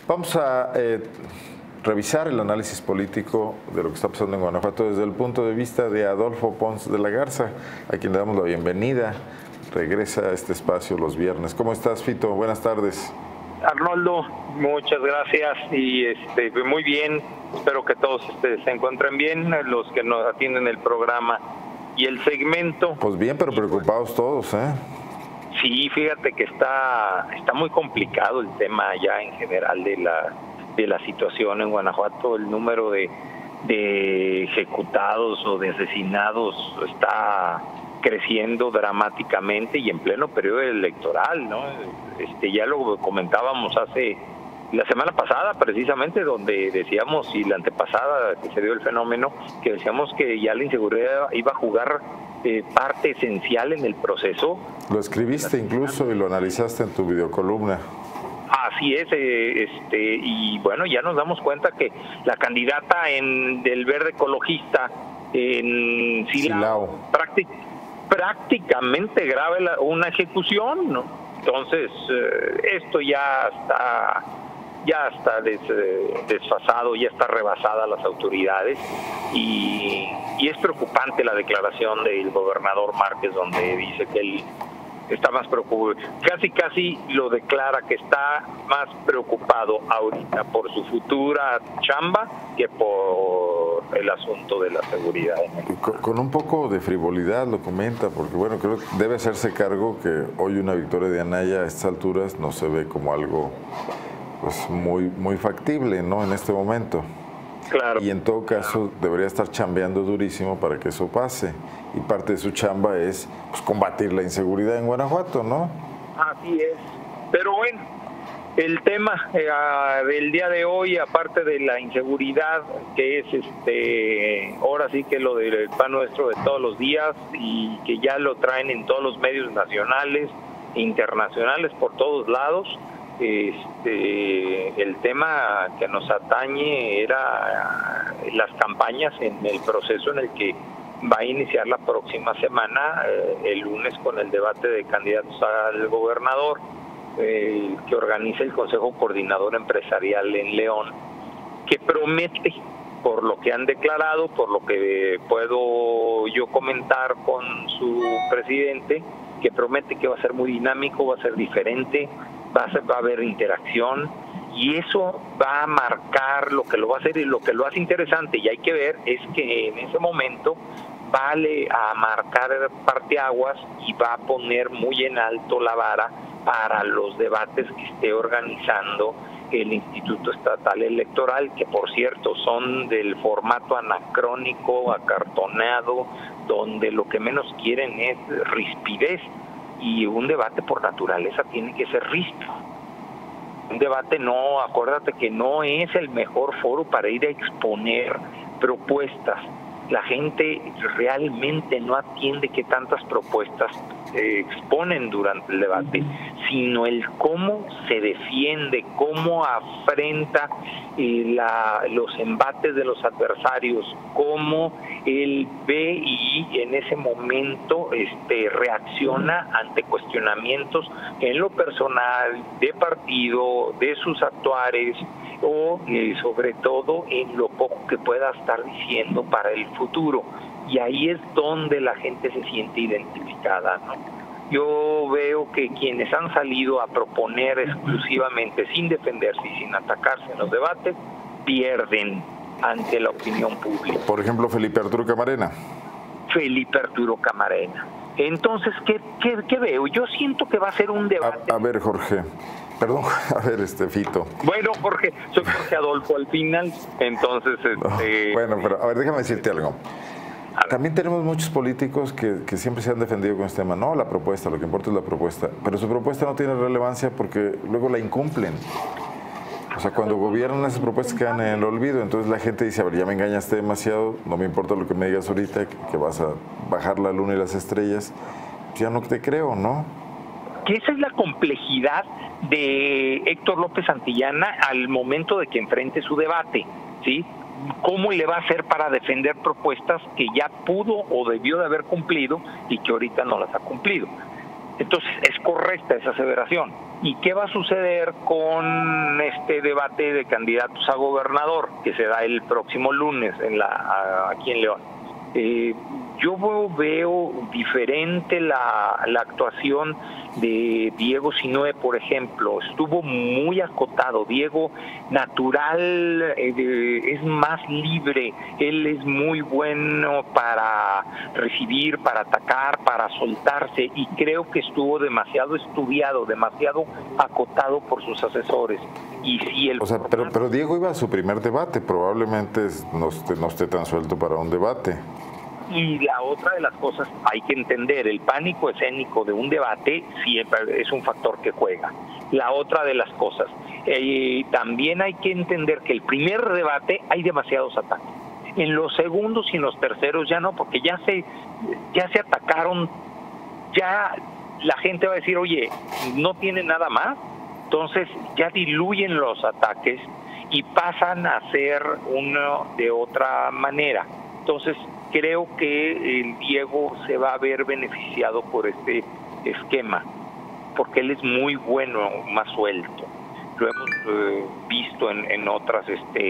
Vamos a revisar el análisis político de lo que está pasando en Guanajuato desde el punto de vista de Adolfo Pons de la Garza, a quien le damos la bienvenida. Regresa a este espacio los viernes. ¿Cómo estás, Fito? Buenas tardes. Arnoldo, muchas gracias y muy bien. Espero que todos se encuentren bien, los que nos atienden el programa y el segmento. Pues bien, pero preocupados todos, ¿eh? Sí, fíjate que está muy complicado el tema ya en general de la situación en Guanajuato. El número de ejecutados o de asesinados está creciendo dramáticamente y en pleno periodo electoral, ¿no? Ya lo comentábamos la semana pasada precisamente, donde decíamos, y la antepasada que se dio el fenómeno, que decíamos que ya la inseguridad iba a jugar parte esencial en el proceso. Lo escribiste incluso y lo analizaste en tu videocolumna. Así es, y bueno, ya nos damos cuenta que la candidata del Verde Ecologista en Silao prácticamente grave una ejecución, ¿no? Entonces, esto ya está desfasado, ya está rebasada las autoridades y es preocupante la declaración del gobernador Márquez, donde dice que él está más preocupado, casi lo declara que está más preocupado ahorita por su futura chamba que por el asunto de la seguridad. Con un poco de frivolidad lo comenta, porque bueno, creo que debe hacerse cargo que hoy una victoria de Anaya a estas alturas no se ve como algo pues muy factible, ¿no? En este momento. Claro. Y en todo caso debería estar chambeando durísimo para que eso pase. Y parte de su chamba es pues, combatir la inseguridad en Guanajuato, ¿no? Así es. Pero bueno, el tema del día de hoy, aparte de la inseguridad, que es ahora sí que lo del pan nuestro de todos los días y que ya lo traen en todos los medios nacionales e internacionales por todos lados. El tema que nos atañe era las campañas en el proceso en el que va a iniciar la próxima semana, el lunes, con el debate de candidatos al gobernador, que organiza el Consejo Coordinador Empresarial en León, que promete, por lo que han declarado, por lo que puedo yo comentar con su presidente, que promete que va a ser muy dinámico, va a ser diferente, va a haber interacción, y eso va a marcar lo que lo va a hacer y lo que lo hace interesante, y hay que ver es que en ese momento vale a marcar parteaguas y va a poner muy en alto la vara para los debates que esté organizando el Instituto Estatal Electoral, que por cierto son del formato anacrónico, acartonado, donde lo que menos quieren es rispidez, y un debate por naturaleza tiene que ser ríspido. Un debate acuérdate que no es el mejor foro para ir a exponer propuestas. La gente realmente no atiende que tantas propuestas exponen durante el debate, sino el cómo se defiende, cómo afrenta los embates de los adversarios, cómo él ve y en ese momento reacciona ante cuestionamientos en lo personal, de partido, de sus actuares, o sobre todo en lo poco que pueda estar diciendo para el futuro. Y ahí es donde la gente se siente identificada, ¿no? Yo veo que quienes han salido a proponer exclusivamente, sin defenderse y sin atacarse en los debates, pierden ante la opinión pública. Por ejemplo, Felipe Arturo Camarena. Entonces, ¿qué veo? Yo siento que va a ser un debate. A ver, Jorge. Perdón, Fito. Bueno, Jorge, soy Jorge Adolfo al final, entonces... Bueno, pero a ver, déjame decirte algo. También tenemos muchos políticos que siempre se han defendido con este tema. No, la propuesta, lo que importa es la propuesta. Pero su propuesta no tiene relevancia porque luego la incumplen. O sea, cuando gobiernan esas propuestas quedan en el olvido. Entonces la gente dice, a ver, ya me engañaste demasiado, no me importa lo que me digas ahorita, que vas a bajar la luna y las estrellas. Ya no te creo, ¿no? Que esa es la complejidad de Héctor López Santillana al momento de que enfrente su debate, ¿sí? ¿Cómo le va a hacer para defender propuestas que ya pudo o debió de haber cumplido y que ahorita no las ha cumplido? Entonces, es correcta esa aseveración. ¿Y qué va a suceder con este debate de candidatos a gobernador que se da el próximo lunes aquí en León? Yo veo diferente la actuación de Diego Sinue, por ejemplo. Estuvo muy acotado. Diego, natural, es más libre. Él es muy bueno para recibir, para atacar, para soltarse, y creo que estuvo demasiado estudiado, demasiado acotado por sus asesores. Y si el pero Diego iba a su primer debate, probablemente no esté tan suelto para un debate. Y la otra de las cosas, hay que entender, el pánico escénico de un debate siempre es un factor que juega. La otra de las cosas, también hay que entender que el primer debate hay demasiados ataques. En los segundos y en los terceros ya no, porque ya se atacaron, ya la gente va a decir, oye, no tiene nada más, entonces ya diluyen los ataques y pasan a ser uno de otra manera. Entonces, creo que el Diego se va a ver beneficiado por este esquema, porque él es muy bueno, más suelto. Lo hemos visto en otras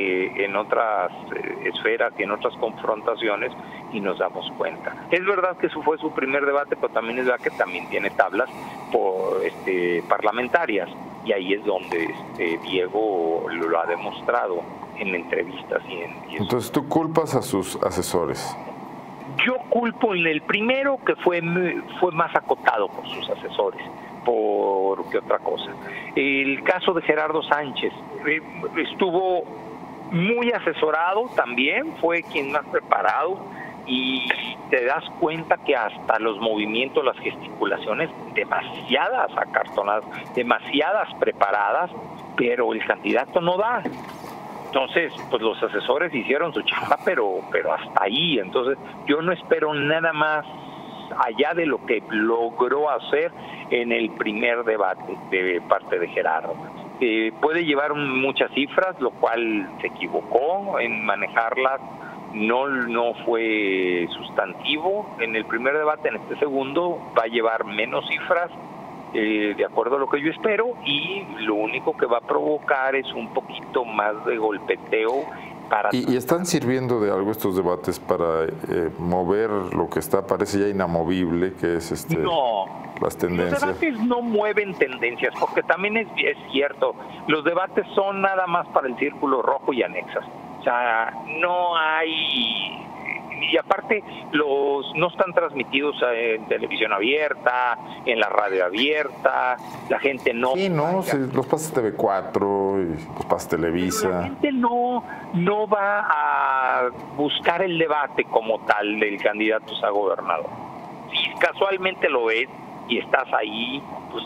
esferas y en otras confrontaciones y nos damos cuenta. Es verdad que eso fue su primer debate, pero también es verdad que también tiene tablas parlamentarias, y ahí es donde Diego lo ha demostrado en entrevistas y Entonces, ¿tú culpas a sus asesores? Yo culpo en el primero, que fue más acotado por sus asesores, por que otra cosa. El caso de Gerardo Sánchez estuvo muy asesorado también, fue quien más preparado, y te das cuenta que hasta los movimientos, las gesticulaciones, demasiadas acartonadas, demasiadas preparadas, pero el candidato no da. Entonces, pues los asesores hicieron su chamba, pero hasta ahí. Entonces, yo no espero nada más allá de lo que logró hacer en el primer debate de parte de Gerardo. Puede llevar muchas cifras, lo cual se equivocó en manejarlas, no fue sustantivo en el primer debate. En este segundo va a llevar menos cifras, de acuerdo a lo que yo espero, y lo único que va a provocar es un poquito más de golpeteo. ¿Y están sirviendo de algo estos debates para mover lo que parece ya inamovible, que es las tendencias? Los debates no mueven tendencias, porque también es cierto, los debates son nada más para el círculo rojo y anexas. O sea, no hay... Y aparte, no están transmitidos en televisión abierta, en la radio abierta, la gente no... Sí, los pasa TV4, y los pasa Televisa. La gente no va a buscar el debate como tal del candidato a gobernador. Si casualmente lo ves y estás ahí, pues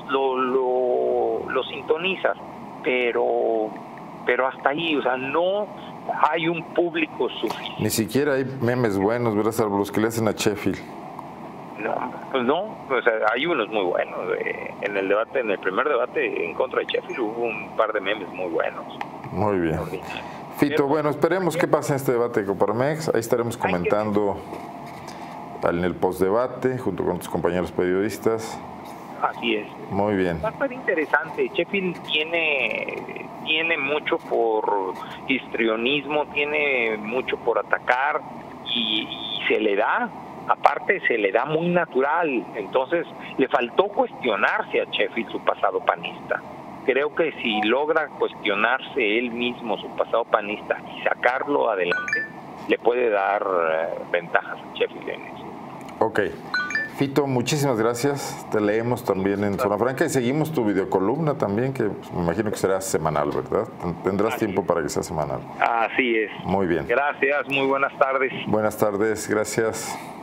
lo sintonizas, pero hasta ahí, o sea, no hay un público suficiente. Ni siquiera hay memes buenos, ¿verdad? Salvo los que le hacen a Sheffield. No, pues no, o sea, hay unos muy buenos. En el primer debate en contra de Sheffield hubo un par de memes muy buenos. Muy bien. Fito, bueno, esperemos que pase este debate de Coparmex. Ahí estaremos comentando en el postdebate junto con tus compañeros periodistas. Así es. Muy bien. Va a estar interesante. Sheffield tiene mucho por histrionismo, tiene mucho por atacar, y se le da, aparte se le da muy natural. Entonces le faltó cuestionarse a Sheffield su pasado panista. Creo que si logra cuestionarse él mismo su pasado panista y sacarlo adelante, le puede dar ventajas a Sheffield en eso. Ok. Fito, muchísimas gracias. Te leemos también en Zona Franca y seguimos tu videocolumna también, que me imagino que será semanal, ¿verdad? Tendrás tiempo para que sea semanal. Así es. Muy bien. Gracias, muy buenas tardes. Buenas tardes, gracias.